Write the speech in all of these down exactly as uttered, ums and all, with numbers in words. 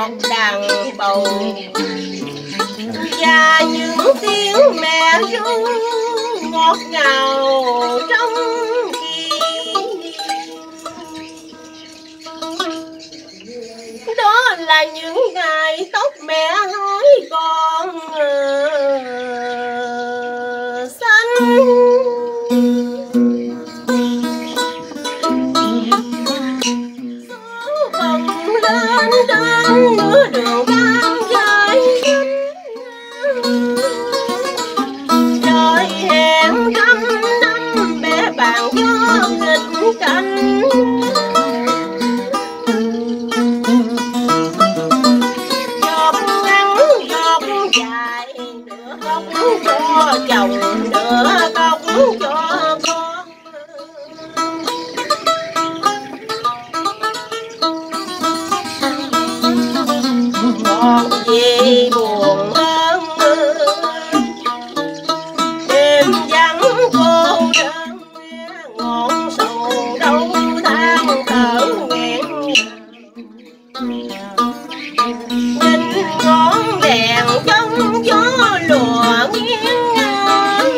ngọt đàn bầu và những tiếng mẹ ru ngọt ngào trong kỷ niệm. Đó là những ngày tóc mẹ hỏi con xanh. Lên trên nửa đường vang dơi trời hẹn trăm năm bé bàn gió nghịch cảnh. Giọt ngắn giọt dài nửa góc cho chồng nửa góc cho con. Còn gì buồn hơn đêm vắng cô đơn ngọn sầu đâu than thở nghẹn. Nhìn ngọn đèn trong gió lùa nghiêng ngang,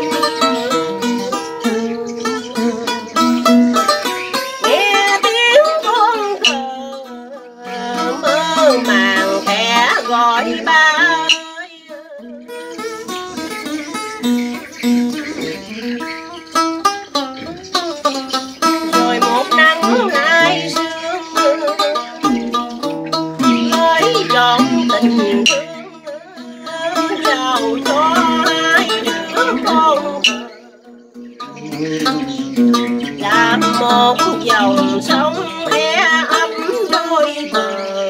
nghe tiếng con thơ mơ màng thẻ gọi ba ơi. Rồi một nắng hai sương mới trọn tình thương trao cho hai đứa con làm một dòng sông e ấm đôi bờ.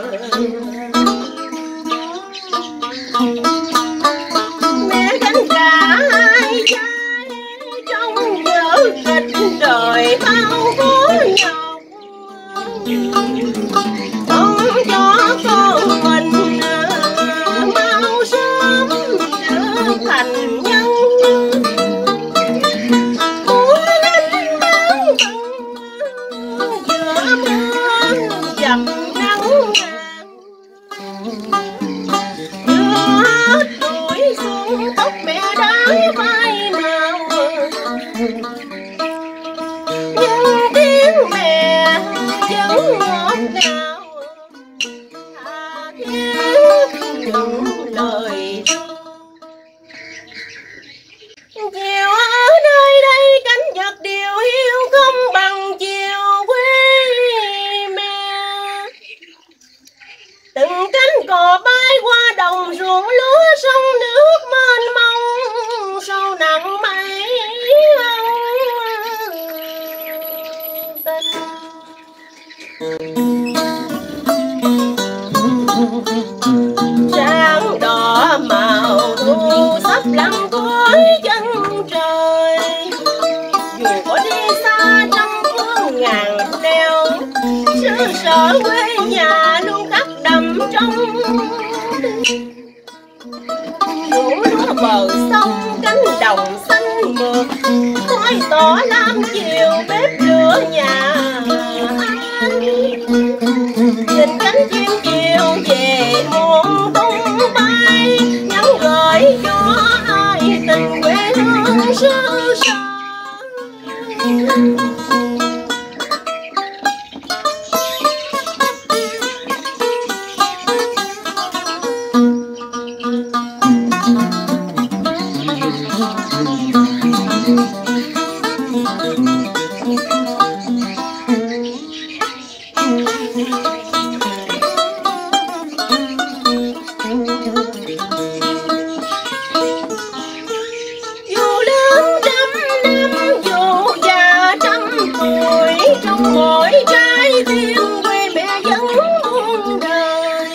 Mẹ gánh cả hai vai trong vở kịch đời bao khó nhọc, không cho con mình mau sớm trở thành nhân. Muốn đánh bán giữa mưa dầm nắng chưa hết tuổi xuân tóc mẹ đã phai màu. Nhưng tiếng mẹ vẫn ngọt ngào tha thiết những lời ru. Chiều ở nơi đây cánh vật điều hiu không bằng chiều quê mẹ. Từng cánh cò bay qua đồng ruộng lúa sông nước mênh mông sâu nặng mây âu tình. Tráng đỏ màu thu sắp lặng cuối chân trời. Dù có đi xa trăm phương ngàn nẻo, xứ sở quê nhà luôn khắc đậm trong ruộng lúa bờ sông cánh đồng xanh mượt. Khói tỏ lam chiều bếp lửa nhà anh. Nhìn cánh chim chiều về muôn tung bay nhắn gửi cho ai tình quê hương xứ sở. Dù lớn trăm năm dù già trăm tuổi, trong mỗi trái tim quê mẹ vẫn muôn đời.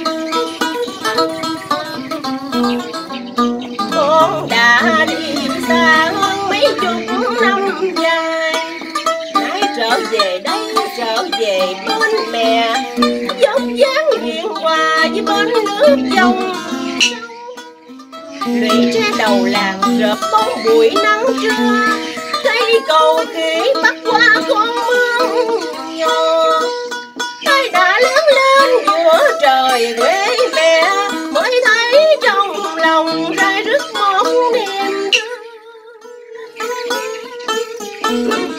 Con đã đi xa hơn mấy chục năm dài, hãy trở về đây trở về bên mẹ, dốc dáng hiền hòa với bên nước dòng. Lũy tre đầu làng rợp bóng buổi nắng trưa, thấy cầu khỉ bắt qua con mương nhỏ. Tay đã lớn lên giữa trời rời quê mẹ mới thấy trong lòng rơi rứt một niềm thương.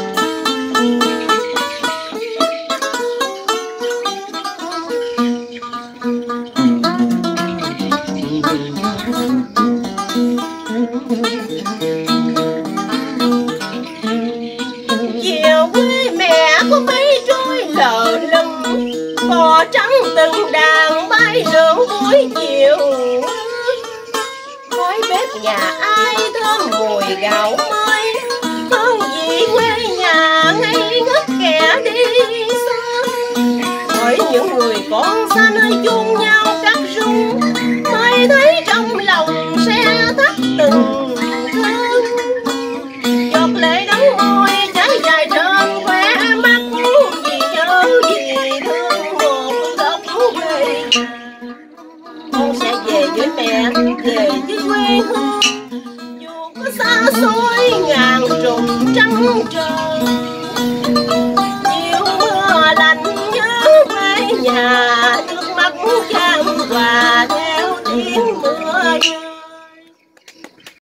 Chiều quê mẹ có mấy trôi lờ lưng, bò trắng từng đàn bay lượn buổi chiều. Khói bếp nhà ai thơm mùi gạo mới, hương vị quê nhà ngây ngất kẻ đi xa. Hỏi những người con xa nơi chung nhau cắt rung, mới thấy trong lòng sẽ thắt từng thương. Giọt lệ đắng môi trái dài trên khóe mắt, vì nhớ vì thương một góc quê. Con sẽ về với mẹ, về với quê hương, dù có xa xôi ngàn trùng trắng trời. Chiều mưa lạnh nhớ quê nhà, nước mắt chan hòa theo tiếng mưa.